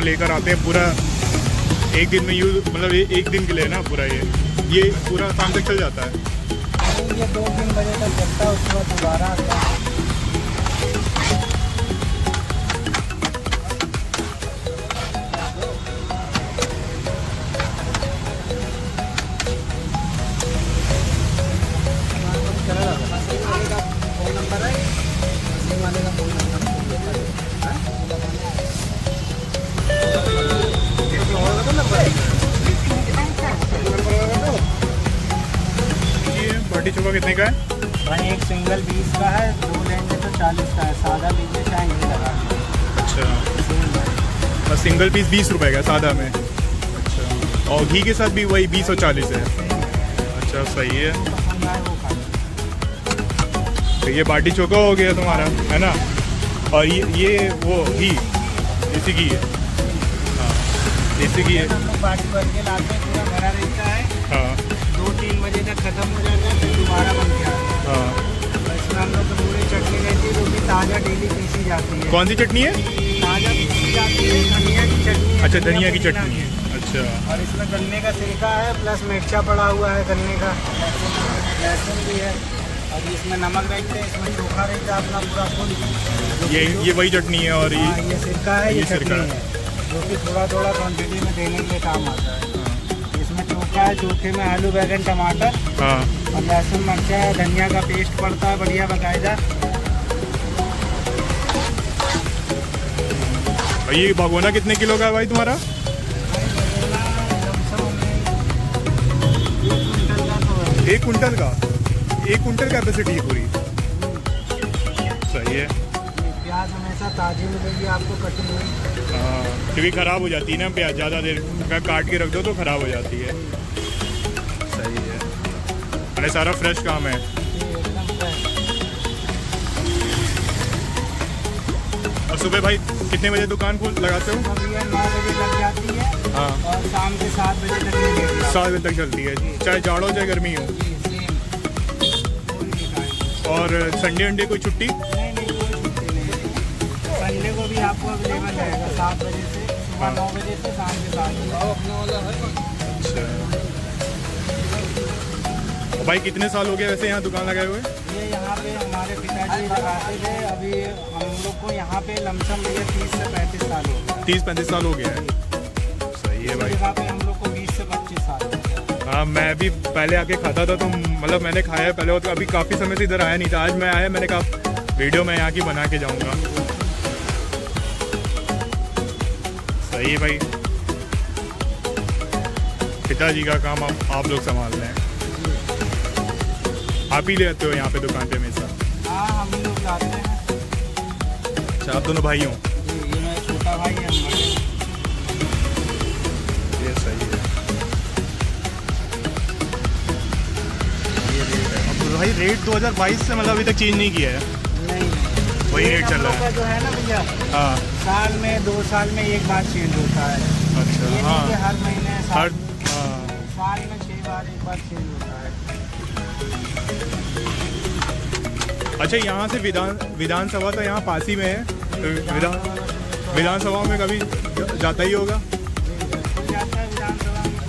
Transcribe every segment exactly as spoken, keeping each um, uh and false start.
लेकर आते हैं पूरा एक दिन में यूज, मतलब एक दिन के लिए ना पूरा ये ये पूरा शाम तक चल जाता है। ये दो तीन बजे तक चलता है, उसके बाद दोबारा आता है। बाटी चोखा कितने का है भाई? एक सिंगल बीस का है, दो लेंगे तो चालीस का है। सादा लीजिए चाहे नहीं लगा। अच्छा, बस सिंगल पीस बीस रुपए का सादा में। अच्छा, और घी के साथ भी वही बीस और चालीस है। अच्छा, सही है। तो ये बाटी चोखा हो गया तुम्हारा, है ना? और ये ये वो घी देसी घी है। हाँ, देसी घी है। बाटी भर के लाते हैं, पूरा भरा रहता है। हाँ, दो तीन बजे तक खत्म हो जाता है, फिर दोबारा बन गया। हाँ, इसमें हम लोग तो पूरी चटनी रहती है, जो कि ताज़ा डेली पीसी जाती है। कौन सी चटनी है? ताज़ा पीसी जाती है, धनिया की चटनी है। अच्छा, धनिया की चटनी है। अच्छा, और इसमें गन्ने का सिरका है, प्लस मिर्चा पड़ा हुआ है गन्ने का, लहसुन भी है। और इसमें नमक रहते हैं, इसमें चोखा रहता है अपना पूरा फुल। ये ये वही चटनी है। और ये ये सिरका है, ये सिरका चटनी है, जो कि थोड़ा थोड़ा क्वान्टिटी में देने के लिए काम आता है। इसमें चोखा है, चोखे में आलू बैगन टमाटर, हाँ, और लहसुन मिर्चा है, धनिया का पेस्ट पड़ता है बढ़िया बकायदा। और ये भगोना कितने किलो का है भाई तुम्हारा? एक कुंटल का, एक कुंटल कैपेसिटी है पूरी। सही है। प्याज हमेशा ताज़ी मिलेगी आपको, कटी हुई। हाँ, क्योंकि ख़राब हो जाती है ना प्याज, ज़्यादा देर का काट के रख दो तो ख़राब हो जाती है। सही है। अरे सारा फ्रेश काम है। और सुबह भाई कितने बजे दुकान खोल लगाते हो? नौ बजे लग जाती है। हाँ, और शाम के सात बजे तक मिलेगी। सात बजे तक चलती है, चाहे जाड़ो चाहे गर्मी हो। और संडे अंडे कोई छुट्टी? नहीं नहीं, कोई छुट्टी नहीं है। संडे को भी आपको अवेलेबल रहेगा, सात बजे से सुबह नौ बजे से शाम के सात बजे। अच्छा, भाई कितने साल हो गए वैसे यहाँ दुकान लगाए हुए? ये यहाँ पे हमारे पिताजी लगाते थे, अभी हम लोग को यहाँ पे लमसम भैया तीस से पैंतीस साल हो गए। तीस पैंतीस साल हो गया है। सही है भाई। जगह पे हम लोग को बीस से पच्चीस साल हो गए। हाँ, मैं भी पहले आके खाता था, तो मतलब मैंने खाया है पहले, तो अभी काफ़ी समय से इधर आया नहीं था। आज मैं आया, मैंने कहा वीडियो मैं यहाँ की बना के जाऊँगा। सही है भाई। पिताजी का काम आप आप लोग संभाल रहे हैं। आप ही ले आते हो यहाँ पे दुकान पे हमेशा? हाँ, हम ही लोग जाते हैं। अच्छा, आप दोनों भाई हो? ये मेरा छोटा भाई है। ये सही है। ये रेट है। अब भाई रेट दो हज़ार बाईस से मतलब अभी तक चेंज नहीं किया है? नहीं, वही रेट चल रहा है जो है ना भैया। हाँ, साल में दो साल में एक बार चेंज होता है। अच्छा, ये हाँ, नहीं कि हर महीने हर साल, हाँ। साल में छह बार एक बार चेंज होता है। अच्छा, यहाँ से विधान विधानसभा तो यहाँ पास ही में है, तो विधान विधानसभा में कभी जाता ही होगा? जाता है विधानसभा में।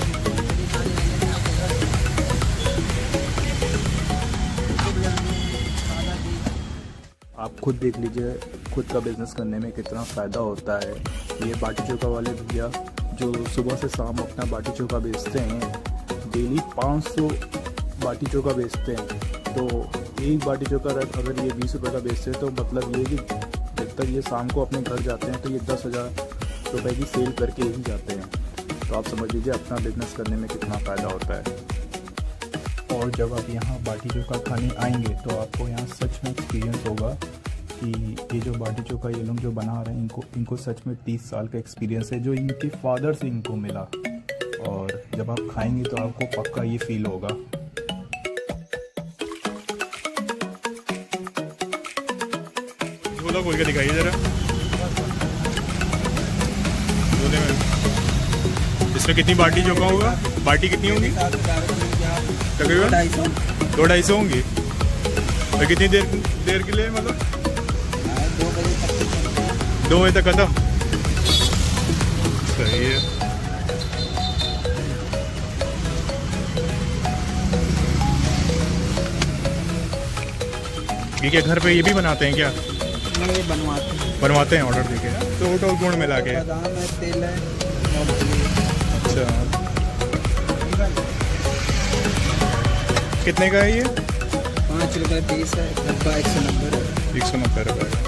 आप खुद देख लीजिए खुद का बिज़नेस करने में कितना फ़ायदा होता है। ये बाटी चोखा वाले भैया जो सुबह से शाम अपना बाटी चोखा बेचते हैं, डेली पाँच सौ बाटी चोखा बेचते हैं। तो एक बाटी चोखा अगर ये बीस रुपये का बेचते हैं, तो मतलब ये कि जब तक ये शाम को अपने घर जाते हैं तो ये दस हज़ार रुपये की सेल करके ही जाते हैं। तो आप समझ लीजिए अपना बिज़नेस करने में कितना फ़ायदा होता है। और जब आप यहाँ बाटी चोखा खाने आएंगे तो आपको यहाँ सच में एक्सपीरियंस होगा कि ये जो बाटी चोखा ये लोग जो बना रहे हैं, इनको इनको सच में तीस साल का एक्सपीरियंस है, जो इनके फादर से इनको मिला। और जब आप खाएंगे तो आपको पक्का ये फील होगा। झोला खोल के दिखाइए जरा। झोले में इसमें कितनी बाटी चोखा होगा? बाटी कितनी होगी तकरीबन? दो ढाई सौ होंगी। और कितनी देर देर के लिए, मतलब दो बजे तक दो बजे तक खत्म? सही है। ये क्या घर पे ये भी बनाते हैं क्या? नहीं, ये बनवाते हैं। बनवाते हैं ऑर्डर देके, तो टोल गुड़ मिला के। बादाम है, तेल है। अच्छा, कितने का है ये? पाँच रुपये पीस है, डब्बा एक सौ नब्बे एक सौ नब्बे रुपये।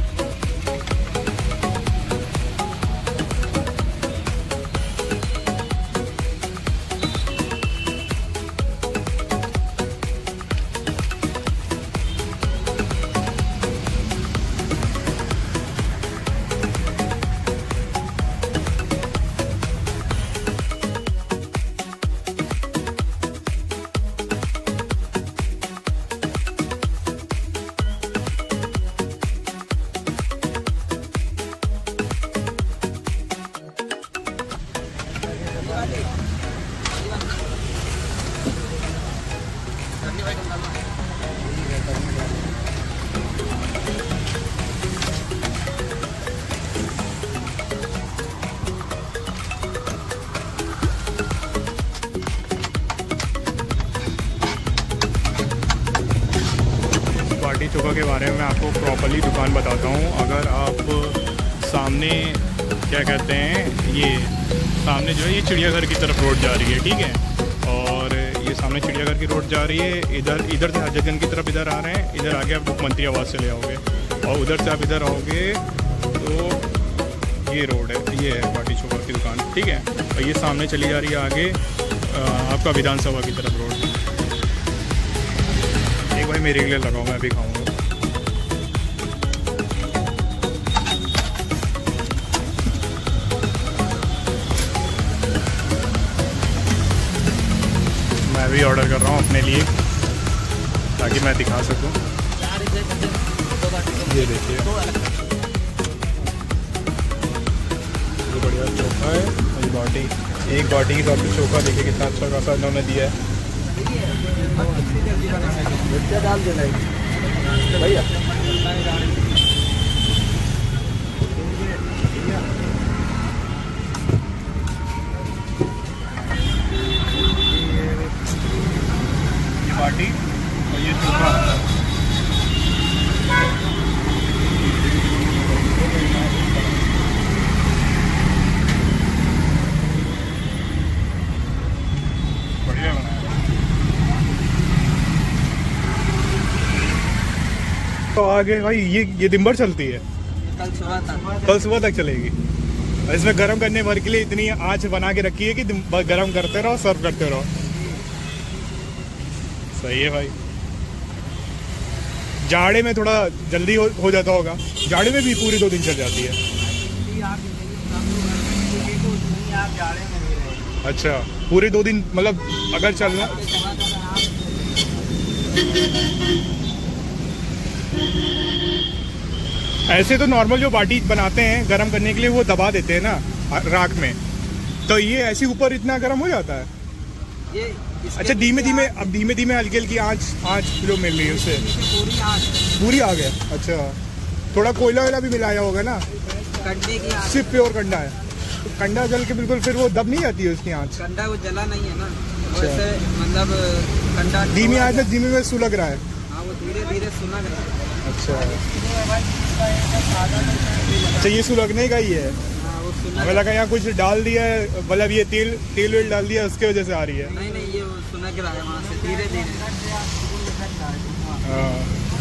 बाटी चोखा के बारे में मैं आपको प्रॉपर्ली दुकान बताता हूँ। अगर आप सामने क्या कहते हैं, ये सामने जो है ये चिड़ियाघर की तरफ रोड जा रही है, ठीक है, और ये सामने चिड़ियाघर की रोड जा रही है। इधर इधर से हजरतगंज की तरफ इधर आ रहे हैं, इधर आगे आप मुख्यमंत्री आवास चले आओगे, और उधर से आप इधर आओगे तो ये रोड है, ये है बाटी चोखा की दुकान, ठीक है। और ये सामने चली जा रही है आगे आपका विधानसभा की तरफ रोड। एक भाई मेरे लिए लगाओ, मैं भी खाऊंगा। मैं भी ऑर्डर कर रहा हूँ अपने लिए ताकि मैं दिखा सकूँ। ये देखिए, ये बढ़िया चोखा है। ये बाटी, एक बाटी की साथ चोखा देखिए कितना अच्छा खासा इन्होंने दिया है। डाल देना भैया। ये बाटी और ये चोखा, बढ़िया बना है। तो आगे भाई ये ये दिन भर चलती है? कल सुबह तक कल सुबह तक चलेगी। इसमें गर्म करने भर के लिए इतनी आंच बना के रखी है कि गर्म करते रहो, सर्व करते रहो। सही है भाई। जाड़े में थोड़ा जल्दी हो, हो जाता होगा, जाड़े में भी पूरी दो दिन चल जाती है। अच्छा, पूरे दो दिन मतलब अगर चलना। ऐसे तो नॉर्मल जो बाटी बनाते हैं गरम करने के लिए वो दबा देते हैं ना राख में, तो ये ऐसे ऊपर इतना गर्म हो जाता है ये। अच्छा, धीमे धीमे, अब धीमे धीमे हल्की हल्की आँच आँच किलो मिल रही है उससे, पूरी आँच पूरी आ गया। अच्छा, थोड़ा कोयला वोयला भी मिलाया होगा ना? कंडे की आँच, सिर्फ प्योर कंडा है, तो कंडा जल के बिल्कुल फिर वो दब नहीं जाती है उसकी आँच? कंडा वो जला नहीं है ना, वैसे मतलब कंडा धीमी आँच में धीमे में सुलग रहा है। हाँ, वो धीरे धीरे सुलग रहा है। अच्छा अच्छा, ये सुलगने का ही है। हाँ, वो सुलग। हमें लगा यहाँ कुछ डाल दिया है, मतलब ये तेल तेल वेल डाल दिया उसके वजह से आ रही है। नहीं नहीं, ये वो सुलग रहा है वहाँ से धीरे धीरे। हाँ,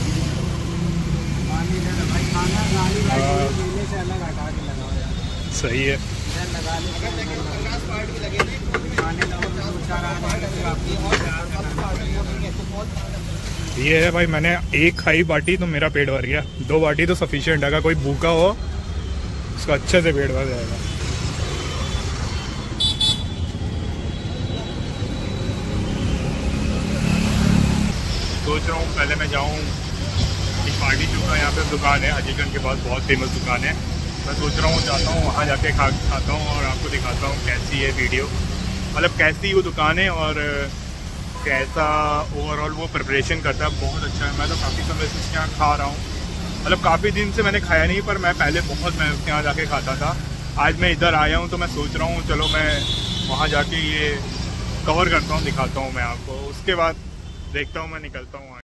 सही है। ये है भाई, मैंने एक खाई बाटी तो मेरा पेट भर गया। दो बाटी तो सफिशिएंट है, अगर कोई भूखा हो उसका अच्छे से पेट भर जाएगा। सोच रहा हूँ पहले मैं जाऊँ एक बाटी चोखा, यहाँ पे दुकान है हजीगंज के पास, बहुत फेमस दुकान है। मैं सोच रहा हूँ जाता हूँ वहाँ जाके खा खाता हूँ और आपको दिखाता हूँ कैसी है वीडियो, मतलब कैसी वो दुकान है और कैसा ओवरऑल वो प्रिपरेशन करता है। बहुत अच्छा है। मैं तो काफ़ी समय से उसके यहाँ खा रहा हूँ, मतलब काफ़ी दिन से मैंने खाया नहीं, पर मैं पहले बहुत मैं उसके यहाँ जाके खाता था आज मैं इधर आया हूँ तो मैं सोच रहा हूँ चलो मैं वहाँ जाके ये कवर करता हूँ, दिखाता हूँ मैं आपको। उसके बाद देखता हूँ मैं निकलता हूँ।